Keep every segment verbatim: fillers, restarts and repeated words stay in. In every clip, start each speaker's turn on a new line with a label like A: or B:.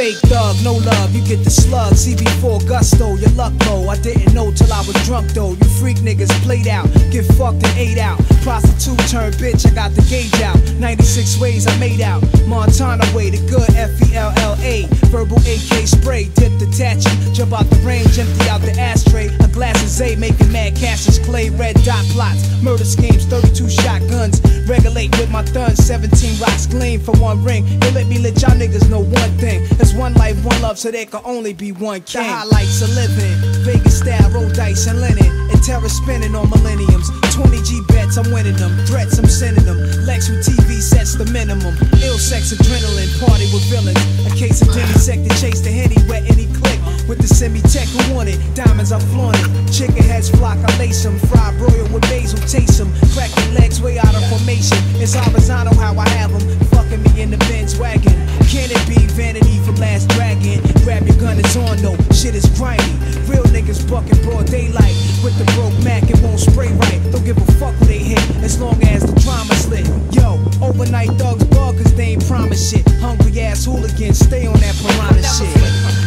A: fake thug, no love, you get the slug. C B four gusto, your luck low. I didn't know till I was drunk though. You freak niggas played out, get fucked and ate out. Prostitute turned bitch, I got the gauge out. ninety-six ways I made out. Montana way, the good F E L L A. Verbal A K spray, dip the tattoo. Jump out the range, empty out the ashtray. A glass of Zay, making mad Cassius Clay. Red dot plots, murder schemes, thirty-two shotguns. Regulate with my thuns, seventeen rocks gleam for one ring. They let me let y'all niggas know one thing. There's one life, one love, so there can only be one king. The highlights of living, Vegas style, roll dice and linen. And terror spinning on millenniums. twenty G bets, I'm winning them. Threats, I'm sending them. Lex with T V sets the minimum. Ill sex, adrenaline, party with villains. A case of demisect to chase the Henny, wet any click. With the semi-tech who want it, diamonds I flaunt it. Chicken heads flock, I lace them. Fried broil with basil, taste them. Cracking legs way out of formation. It's horizontal how I have them. Fucking me in the Benz wagon. Can it be vanity from Last Dragon? Grab your gun, it's on though. Shit is grimy. Real niggas bucking broad daylight. With the broke Mac, it won't spray right. Don't give a fuck who they hit, as long as the drama's lit. Yo, overnight thugs bug cause they ain't promise shit. Hungry ass hooligans, stay on that piranha shit.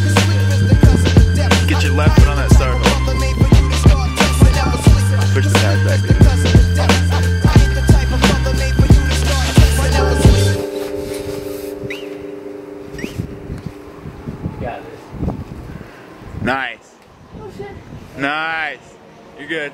B: Get your left foot on that start hole. Push the tag back there.
C: Got this.
B: Nice.
C: Oh shit.
B: Nice. You're good.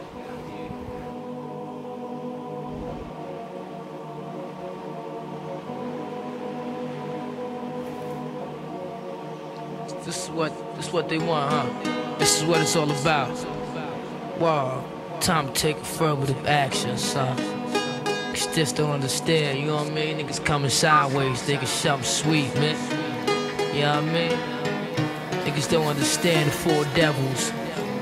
D: This is what this is what they want, huh? This is what it's all about. Wow, time to take affirmative action, son. Cause just don't understand, you know what I mean? Niggas coming sideways, thinking something sweet, man. You know what I mean? Niggas don't understand the four devils.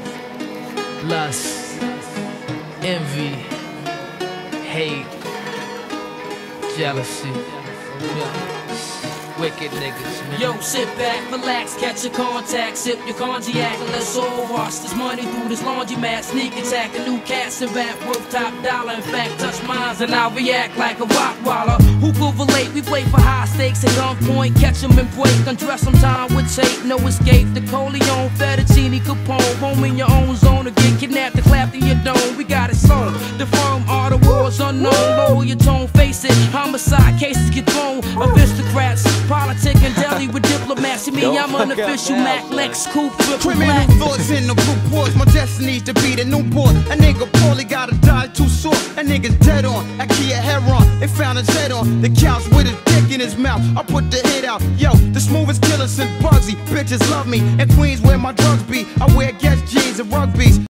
D: Lust, envy, hate, jealousy. Yeah. Wicked niggas, man.
E: Yo, sit back, relax, catch your contact, sip your cognac, and let's all wash this money through this laundromat. Sneak attack, a new cats and rap worth top dollar. In fact, touch mines and I'll react like a rockwaller. Who could relate? We play for high stakes at gunpoint, catch 'em and break, undress 'em time with tape, no escape. The Coleon, Fettuccine, Capone, home in your own zone to get kidnapped and clapped in your dome. We got it sewn. The firm are the wars unknown. Lower your tone, face it. Homicide cases get thrown. Aristocrats. Politic and deli with diplomats. See me, I'm unofficial Mac Lex Coupe triple black.
F: Criminal thoughts in the reports. My destiny's to be the new boss. A nigga poorly gotta die too short. A nigga's dead on. I key a heron. They found his head on the couch with his dick in his mouth. I put the hit out. Yo, the smoothest killer since Bugsy. Bitches love me. And Queens where my drugs be. I wear Guess jeans and rugbies.